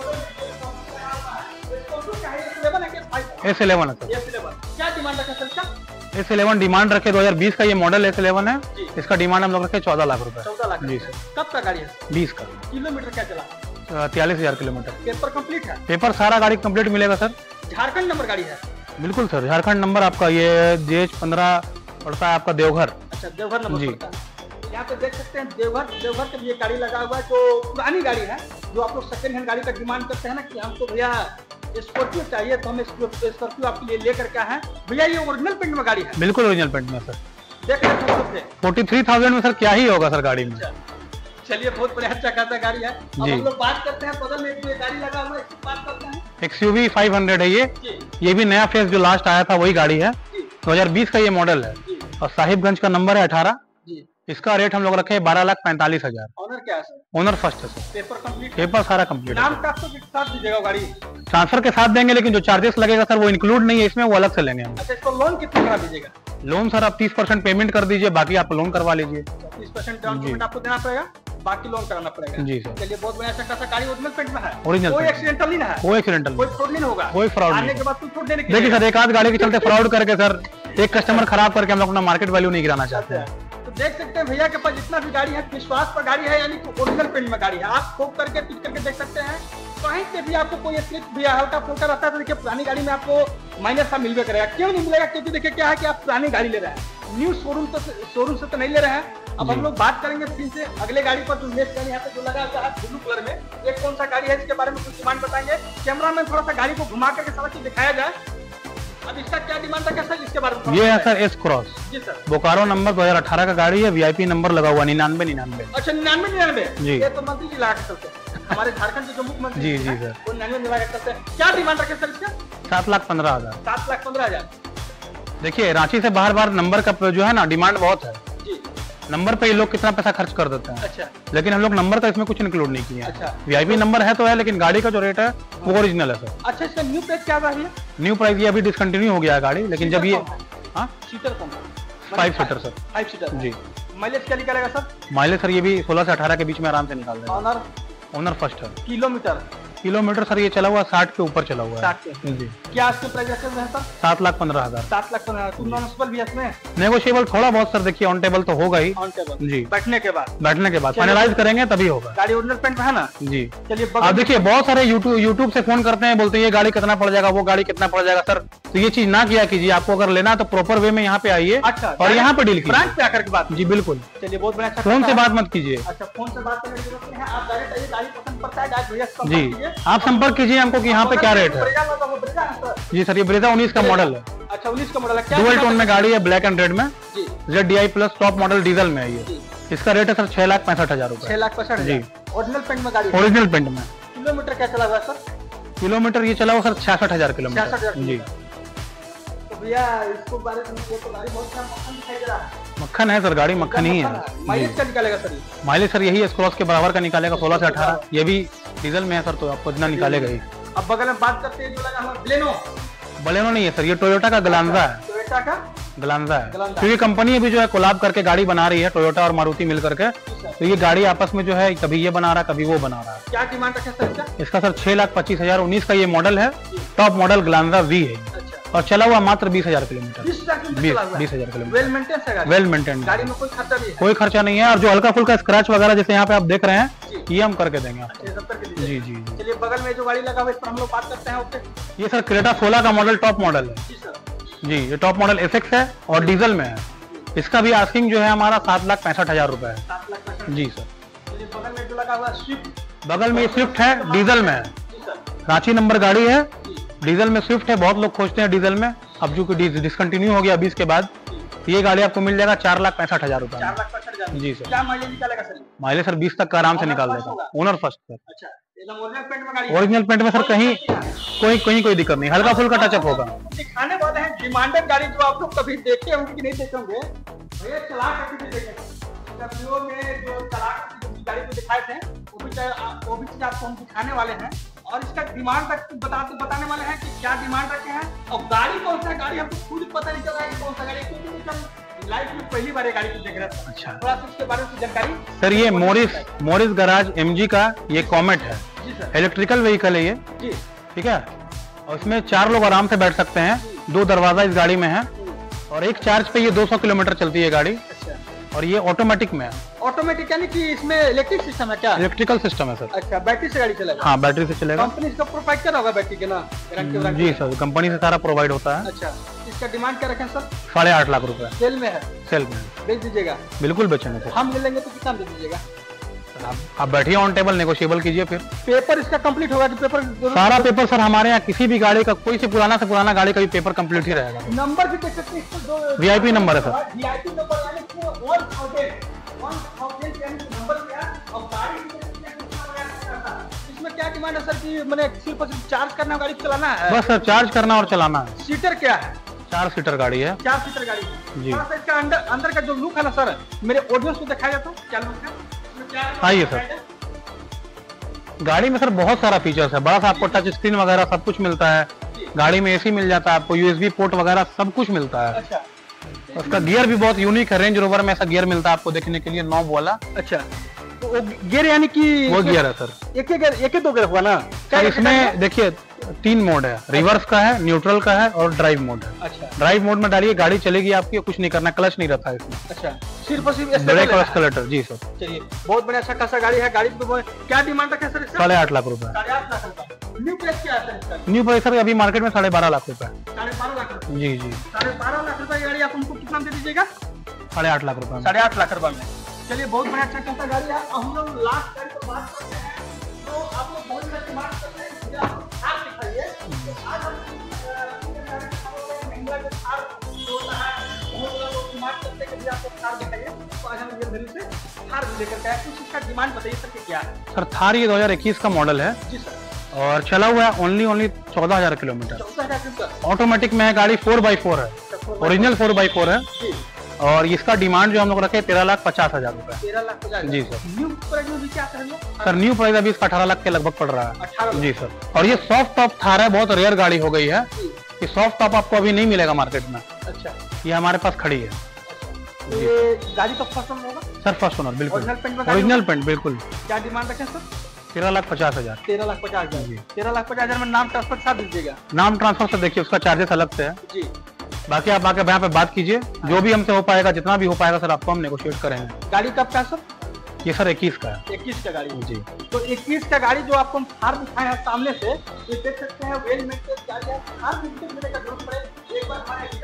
एस इलेवन है सर। क्या डिमांड रखा सर इसका? एस इलेवन डिमांड रखे दो हजार बीस का ये मॉडल एस इलेवन है, इसका डिमांड हम लोग रखे चौदह लाख रुपए। चौदह लाख जी सर। कब का गाड़ी है? बीस का। किलोमीटर क्या चला? तियालीस हजार किलोमीटर। पेपर कंप्लीट है? पेपर सारा गाड़ी कंप्लीट मिलेगा सर। झारखंड नंबर गाड़ी है? बिल्कुल सर, झारखंड नंबर आपका ये जे एच पंद्रह पड़ता है आपका देवघर। अच्छा देवघर नंबर पड़ता है। यहाँ पे देख सकते हैं देवघर देवघर के लिए गाड़ी लगा हुआ है जो पुरानी गाड़ी है, जो आप लोग सेकंड हैंड गाड़ी का डिमांड करते हैं ना कि हमको भैया स्कॉर्पियो चाहिए तो हम स्कॉर्पियो आपके लिए लेकर के हैं। भैया ये ओरिजिनल पेंट में गाड़ी है? बिल्कुल ओरिजिनल पेंट में सर। देख रहे हैं फोर्टी थ्री थाउजेंड में सर क्या ही होगा सर गाड़ी में। चलिए बहुत बढ़िया अच्छा खासा गाड़ी है। अब हम लोग बात करते हैं बगल में एक गाड़ी लगा हुआ है, इसकी बात करते हैं। एक्सयूवी फाइव हंड्रेड है ये ये भी नया फेस जो लास्ट आया था वही गाड़ी है, दो हजार बीस का ये मॉडल है और साहिबगंज का नंबर है अठारह। इसका रेट हम लोग रखे बारह लाख पैंतालीस हजार। ऑनर क्या है सर? ओनर फर्स्ट है सर। Paper complete? पेपर सारा कंप्लीट। नाम ट्रांसफर के साथ दीजिएगा गाड़ी? ट्रांसफर के साथ देंगे, लेकिन जो चार्जेस लगेगा सर वो इंक्लूड नहीं है इसमें, वो अलग से लेंगे हम। अच्छा इसको लोन कितना करा दीजिएगा? लोन सर आप तीस परसेंट पेमेंट कर दीजिए, बाकी आप लोन करवा लीजिए। तीस परसेंट डाउन पेमेंट आपको देना पड़ेगा, बाकी लोन कराना पड़ेगा। जी सर। चलिए बहुत बढ़िया अच्छा खासा गाड़ी ओरिजिनल पेंट में है? ओरिजिनल। कोई एक्सीडेंटल नहीं है? कोई एक्सीडेंटल कोई फ्रॉड नहीं होगा? कोई फ्रॉड आने के बाद कोई फ्रॉड देने के देखिए सर, एक आध गाड़ी के चलते फ्रॉड करके सर एक कस्टमर खराब करके हम लोग अपना मार्केट वैल्यू नहीं गिराना चाहते हैं। तो देख सकते हैं भैया के पास जितना भी गाड़ी है विश्वास पर गाड़ी है, यानी कि ओरिजिनल पेंट में गाड़ी है। आप खोप करके पिक करके देख सकते हैं, कहीं से भी आपको कोई स्लिप भी हल्का फुल्का रहता है तो देखिए पुरानी गाड़ी में आपको माइनस सा मिलवे करेगा। क्यों नहीं मिलेगा? क्योंकि देखिए क्या है कि आप पुरानी गाड़ी ले रहे हैं, न्यू शोरूम तो शोरूम से तो नहीं ले रहे हैं। अब हम लोग बात करेंगे फिर से अगले गाड़ी पर जो नेक्स्ट गाड़ी यहाँ पे जो लगा हुआ है ब्लू कलर में, एक कौन सा गाड़ी है इसके बारे में कुछ डिमांड बताएंगे। कैमरा में थोड़ा सा गाड़ी को घुमा करके सारा चीज दिखाया जाए। अब इसका क्या डिमांड है सर इसके बारे में? ये है सर एस क्रॉस। जी सर। बोकारो नंबर दो हजार अठारह का गाड़ी है, वीआईपी नंबर लगा हुआ निन्यानवे निन्यानवे। अच्छा निन्यानवे निन्यानवे जी। ये तो मंत्री जी लगा के चलते हैं हमारे झारखंड के जो मुख्यमंत्री जी जी सर, वो निन्यानवे लगा के चलते हैं। क्या डिमांड रखे सर इसका? सात लाख पंद्रह हजार। सात लाख पंद्रह हजार। देखिए रांची से बाहर बाहर नंबर का जो है ना डिमांड बहुत है जी। नंबर पे ये लोग कितना पैसा खर्च कर देते हैं। अच्छा। लेकिन हम लोग नंबर का इसमें कुछ इंक्लूड नहीं किया। अच्छा। वीआईपी नंबर है तो है, लेकिन गाड़ी का जो रेट है वो ओरिजिनल है सर। अच्छा इसका न्यू प्राइस क्या है? न्यू प्राइस ये अभी डिसकंटिन्यू हो गया है गाड़ी, लेकिन जब ये हाँ सीटर कौन? Five seater sir. Five seater जी। माइलेज क्या निकालेगा सर? माइलेज सर ये भी सोलह से अठारह के बीच में आराम से निकाल देगा। ऑनर? ओनर फर्स्ट है। किलोमीटर? किलोमीटर सर ये चला हुआ साठ के ऊपर चला हुआ है। साठ के जी। क्या इसके प्राइस है सर? सात लाख पंद्रह हजार। सात लाख पंद्रह हजार। नॉन भी इसमें नेगोशिएबल थोड़ा बहुत सर, देखिए ऑन टेबल तो होगा ही। ऑन टेबल जी। बैठने के बाद बैठने के बाद फाइनलाइज करेंगे तभी होगा। गाड़ी ओरिजिनल पेंट में है ना? जी। चलिए आप देखिए बहुत सारे यूट्यूब यूट्यूब से फोन करते हैं, बोलते हैं ये गाड़ी कितना पड़ जाएगा, वो गाड़ी कितना पड़ जाएगा। सर तो ये चीज ना किया कीजिए, आपको अगर लेना तो प्रॉपर वे में यहाँ पे आइए। अच्छा। और यहाँ पे डील कीजिए, ब्रांच पे आकर के बात। जी बिल्कुल। चलिए बहुत बढ़िया। फोन से बात मत कीजिए। अच्छा फोन से बात करने की जरूरत नहीं है, आप डायरेक्ट आइए, गाड़ी पसंद पड़ता है गाड़ी भैया से जी आप संपर्क कीजिए हमको कि यहाँ पे क्या रेट है। जी सर ये ब्रेजा उन्नीस का मॉडल है। अच्छा उन्नीस का मॉडल है। डुअल टोन में गाड़ी है, ब्लैक एंड रेड में। Z D I plus top model diesel में है ये। इसका रेट है सर छह लाख पैंसठ हजार रूपए। छह लाख पैंसठ जी। ओरिजिनल पेंट में गाड़ी? ओरिजिनल पेंट में। किलोमीटर क्या चला हुआ सर? किलोमीटर ये चला हुआ सर छियासठ हजार किलोमीटर। जी। तो भैया इसको बारे में तो गाड़ी बहुत मक्खन दिखाई दे रहा है। मक्खन है सर, गाड़ी मक्खन ही है। माइलेज क्या निकालेगा सर? माइलेज सर यही एस क्रॉस के बराबर का निकालेगा, सोलह से अठारह। ये भी डीजल में है सर, तो आपको इतना निकालेगा ही। अब बगल में बात करते हैं जो लगा हमारा बलेनो। बलेनो नहीं है सर, ये टोयोटा का ग्लांजा है। टोयोटा का ग्लांजा है, क्योंकि कंपनी अभी जो है कोलाब करके गाड़ी बना रही है, टोयोटा और मारुति मिल करके। तो ये गाड़ी आपस में जो है कभी ये बना रहा कभी वो बना रहा है। क्या डिमांड रखे सर इसका? इसका सर छह लाख पच्चीस हजार उन्नीस का ये मॉडल है, टॉप मॉडल ग्लांजा वी है। और चला हुआ मात्र बीस हजार किलोमीटर। बीस हजार किलोमीटर। वेल मेंटेन है, वेल मेंटेन। गाड़ी में कोई खर्चा नहीं है? कोई खर्चा नहीं है। और जो हल्का फुल्का स्क्रैच वगैरह जैसे यहाँ पे आप देख रहे हैं, ये हम करके देंगे आपको। जी जी। चलिए बगल में जो गाड़ी लगा हुआ है इस पर हम लोग बात करते हैं। ओके। ये सर क्रेटा सोलह का मॉडल टॉप मॉडल है। जी सर। जी ये टॉप मॉडल एस एक्स है और डीजल में है। इसका भी आस्किंग जो है हमारा सात लाख पैंसठ हजार रुपए है। सात लाख पैंसठ। जी सर। चलिए बगल में जो लगा हुआ है स्विफ्ट। बगल में स्विफ्ट है, डीजल में है। रांची नंबर गाड़ी है, डीजल में स्विफ्ट है। बहुत लोग खोजते हैं डीजल में, अब जो डिसकंटिन्यू हो गया बीस के बाद, ये गाड़ी आपको मिल जाएगा चार लाख पैंसठ हजार रुपए। चार लाख पैंसठ हजार। जी सर। क्या माइलेज निकालेगा सर? माइलेज सर बीस तक का आराम से निकाल देगा। Owner first sir. अच्छा एकदम ओरिजिनल पेंट में गाड़ी, ओरिजिनल पेंट में सर कहीं कोई कोई कोई दिक्कत नहीं, हल्का फुल्का टचअप होगा। दिखाने वाले हैं डिमांडेड गाड़ी जो आप लोग कभी देखे होंगे कि नहीं देखे होंगे, भैया चला करके भी देखेंगे। वीडियो में जो चला करके गाड़ी को दिखाए थे वो भी वो भी चीज आपको हम दिखाने वाले हैं और इसका डिमांड तक बताते बताने वाले हैं कि क्या डिमांड रखे हैं और गाड़ी कौन सा गाड़ी हमको खुद पता नहीं चल रहा है कि कौन सा गाड़ी, क्योंकि हम लाइफ में पहली बार ये गाड़ी को देख रहे थे। अच्छा, थोड़ा सा इसके बारे में जानकारी सर। ये मोरिस मोरिस गराज एमजी का ये कॉमेट है, इलेक्ट्रिकल व्हीकल है ये जी, ठीक है। और इसमें चार लोग आराम से बैठ सकते हैं, दो दरवाजा इस गाड़ी में है और एक चार्ज पे ये दो सौ किलोमीटर चलती है गाड़ी। अच्छा, और ये ऑटोमेटिक में है। ऑटोमेटिक यानी कि इसमें इलेक्ट्रिक सिस्टम है क्या? इलेक्ट्रिकल सिस्टम है सर। अच्छा, बैटरी से गाड़ी चलेगा? हाँ, बैटरी से चलेगा। कंपनी इसका प्रोवाइड कर होगा बैटरी के ना? जी सर, कंपनी से सारा प्रोवाइड होता है। अच्छा, इसका डिमांड क्या रखें सर? साढ़े आठ लाख रुपए। सेल में है? सेल में। बेच दीजिएगा? बिल्कुल बेचेंगे सर। हम ले लेंगे तो कितना दे दीजिएगा? आप, आप बैठिए ऑन टेबल, नेगोशिएबल कीजिए। फिर पेपर इसका कंप्लीट होगा कि पेपर? सारा पेपर सर हमारे यहाँ किसी भी गाड़ी का, कोई से पुराना से पुराना गाड़ी का भी पेपर कंप्लीट ही रहेगा। नंबर भी देख सकते हैं, वीआईपी नंबर है सर। वीआईपी नंबर यानी कि one thousand one thousand number क्या और गाड़ी इसमें क्या डिमांड है सर कि मैंने सिर्फ चार्ज करना, गाड़ी चलाना है? बस सर, चार्ज करना और चलाना है। सीटर क्या है? चार सीटर गाड़ी है। चार सीटर गाड़ी है जी। इसका अंदर अंदर का जो लुक है ना सर, मेरे ऑडियंस को दिखाया जाता है क्या लुक है? आइए सर। गाड़ी में सर बहुत सारा फीचर्स है, बड़ा सा आपको टच स्क्रीन वगैरह सब कुछ मिलता है। गाड़ी में एसी मिल जाता है आपको, यूएसबी पोर्ट वगैरह सब कुछ मिलता है। अच्छा, उसका गियर भी बहुत यूनिक है, रेंज रोवर में ऐसा गियर मिलता है आपको देखने के लिए, नॉब वाला। अच्छा, तो वो गियर यानी कि वो गियर है सर। एक ही गियर, एक ही दो गियर हुआ ना सर? इसमें देखिए तीन मोड है, रिवर्स का है, न्यूट्रल का है और ड्राइव मोड है। अच्छा, ड्राइव मोड में डालिए गाड़ी चलेगी आपकी, कुछ नहीं करना, क्लच नहीं रहता है इसमें। अच्छा, सिर्फ और सिर्फ ब्रेक और एक्सेलेरेटर। जी सर। चलिए, बहुत बढ़िया, अच्छा खासा गाड़ी है। गाड़ी पे क्या डिमांड रखा है सर? साढ़े आठ लाख रुपए। साढ़े आठ लाख रुपए। न्यू प्राइस क्या है सर? न्यू प्राइस सर अभी मार्केट में साढ़े बारह लाख रुपए। साढ़े बारह लाख रुपए? जी जी, साढ़े बारह लाख रुपए गाड़ी आप हमको कितना दे दीजिएगा? साढ़े आठ लाख रुपए। साढ़े आठ लाख रुपए में। चलिए, बहुत बढ़िया, अच्छा खासा गाड़ी है। हम लोग लास्ट टाइम पर बात करते हैं तो आप लोग बहुत सारी डिमांड करते हैं, आप दिखाइए। आज हम महिंद्रा के थार होता है, बहुत लोग डिमांड करते हैं कि आपको थार दिखाइए, तो आज हम ये दिल्ली से थार लेकर आए। कुछ इसका डिमांड बताइए सर कि क्या है? सर, थार ये दो हज़ार इक्कीस का मॉडल है। जी सर। और चला हुआ है ओनली ओनली चौदह हजार किलोमीटर। चौदह हजार किलोमीटर। ऑटोमेटिक में है गाड़ी, फोर बाई फोर है, ओरिजिनल फोर बाई फोर है। और इसका डिमांड जो हम लोग रखे तेरह लाख पचास हजार रूपए। तेरह लाख पचास? जी सर। न्यू प्राइस भी क्या है सर? न्यू प्राइस अभी इसका अठारह लाख के लगभग पड़ रहा है। जी सर। और ये सॉफ्ट टॉप थार है, बहुत रेयर गाड़ी हो गई है कि सॉफ्ट टॉप आपको अभी नहीं मिलेगा मार्केट में। अच्छा, ये हमारे पास खड़ी है। ये गाड़ी का फर्स्ट ओनर होगा सर? फर्स्ट ओनर, बिल्कुल ओरिजिनल पेंट, बिल्कुल। क्या डिमांड रखें सर? तेरह लाख पचास हजार। तेरह लाख पचास हजार तेरह लाख पचास हजार में नाम ट्रांसफर साथ दीजिएगा? नाम ट्रांसफर से देखिए उसका चार्जेस अलग से है जी। बाकी आप आके यहाँ पे बात कीजिए, जो भी हमसे हो पाएगा, जितना भी हो पाएगा सर आपको हम नेगोशिएट करेंगे। गाड़ी कब का सर? ये सर इक्कीस का है। इक्कीस का गाड़ी जी। तो इक्कीस का गाड़ी जो आपको हम थार दिखाए हैं सामने से, ये देख सकते हैं वेल मेंटेन गाड़ी है। थार बिल्कुल मिलेगा, जरूरत पड़े एक बार हमारे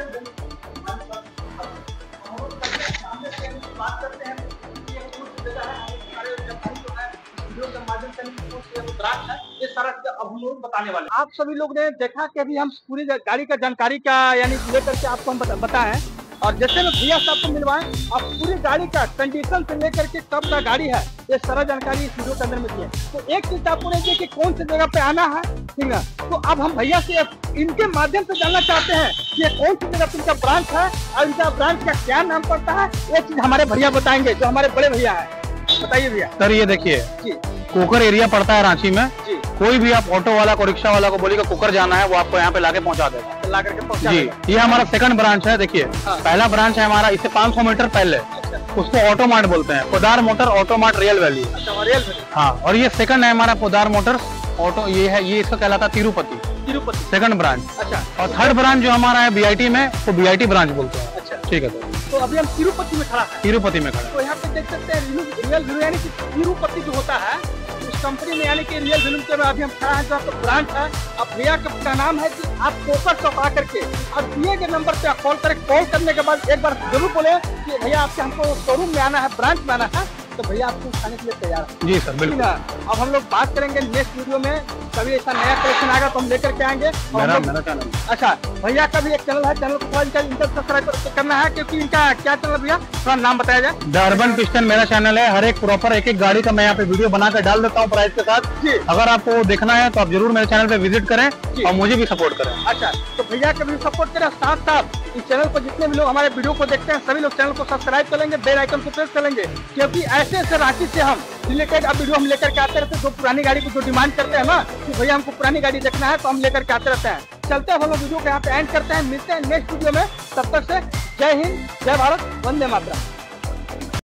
सामने से बात करते हैं। ये कुछ जगह है सारे जो है वीडियो के माध्यम से ब्रांच है, ये सारा चीज अब हम लोग बताने वाले। आप सभी लोग ने देखा कि अभी हम पूरी गाड़ी का जानकारी का यानी लेकर के आपको हम बताएं, और जैसे में भैया से आपको मिलवाएं, आप पूरी गाड़ी का कंडीशन से लेकर के कब का गाड़ी है ये सारा जानकारी इस वीडियो के अंदर मिलती है। तो एक चीज आपको नहीं कि कौन सी जगह पे आना है, ठीक है? तो अब हम भैया से इनके माध्यम से जानना चाहते हैं कि ये कौन सी जगह इनका ब्रांच है और इनका ब्रांच का क्या नाम पड़ता है, ये चीज हमारे भैया बताएंगे, जो हमारे बड़े भैया है। बताइए भैया। सर ये देखिए, कोकर एरिया पड़ता है रांची में। कोई भी आप ऑटो वाला को, रिक्शा वाला को बोलिएगा कोकर जाना है, वो आपको यहाँ पे लाके पहुँचा देगा। ला करके पहुँचा जी। ये हमारा सेकंड ब्रांच है। देखिए, पहला ब्रांच है हमारा इससे पाँच सौ मीटर पहले, उसको ऑटो मार्ट बोलते हैं, Podar motor auto mart real valley. हाँ, और ये सेकंड है हमारा पोदार मोटर्स ऑटो, ये है, ये इसका कहलाता है तिरुपति। Tirupati second branch. अच्छा, और थर्ड ब्रांच जो हमारा है बीआईटी में, वो बीआईटी ब्रांच बोलते हैं। अच्छा, ठीक है। तो अभी हम तिरुपति में खड़ा है। तिरुपति में खड़ा। तो यहाँ पे देख सकते हैं रियल व्यू, यानी कि तिरुपति जो होता है उस कंपनी में, यानी कि रियल फिल्म के अभी हम खड़ा है, जो आपका ब्रांच है। अब भैया का नाम है कि आप कोकर चौक आ करके और दिए गए नंबर पे आप कॉल करें। कॉल करने के बाद एक बार जरूर बोले कि भैया आपके हमको शोरूम में आना है, ब्रांच में आना है, तो भैया आपको उठाने के लिए तैयार है। जी सर, बिल्कुल। अब हम लोग बात करेंगे नेक्स्ट वीडियो में कभी ऐसा नया कलेक्शन आएगा तो हम लेकर के आएंगे। मेरा मेरा चैनल। अच्छा भैया का भी एक चैनल है, चैनल को थोड़ा इनका सब्सक्राइब करना है, क्योंकि इनका क्या चैनल भैया थोड़ा नाम बताया जाए। द अर्बन पिस्टन मेरा चैनल है। हर एक प्रॉपर एक एक गाड़ी का मैं यहाँ पे वीडियो बनाकर डाल देता हूँ प्राइस के साथ। अगर आपको देखना है तो आप जरूर मेरे चैनल पे विजिट करें और मुझे भी सपोर्ट करें। अच्छा तो भैया का भी सपोर्ट करें, साथ साथ इस चैनल पर जितने भी लोग हमारे वीडियो को देखते हैं सभी लोग चैनल को सब्सक्राइब करेंगे, बेल आइकन को प्रेस करेंगे, क्योंकि ऐसे ऐसे रांची से हम रिलेटेड अब वीडियो हम लेकर के आते रहते हैं। जो पुरानी गाड़ी को जो डिमांड करते हैं ना कि भैया हमको पुरानी गाड़ी देखना है, तो हम लेकर के आते रहते हैं। चलते हैं हम लोग वीडियो को यहाँ पे एंड करते हैं, मिलते हैं नेक्स्ट वीडियो में। तब तक से जय हिंद, जय भारत, वंदे मातरम।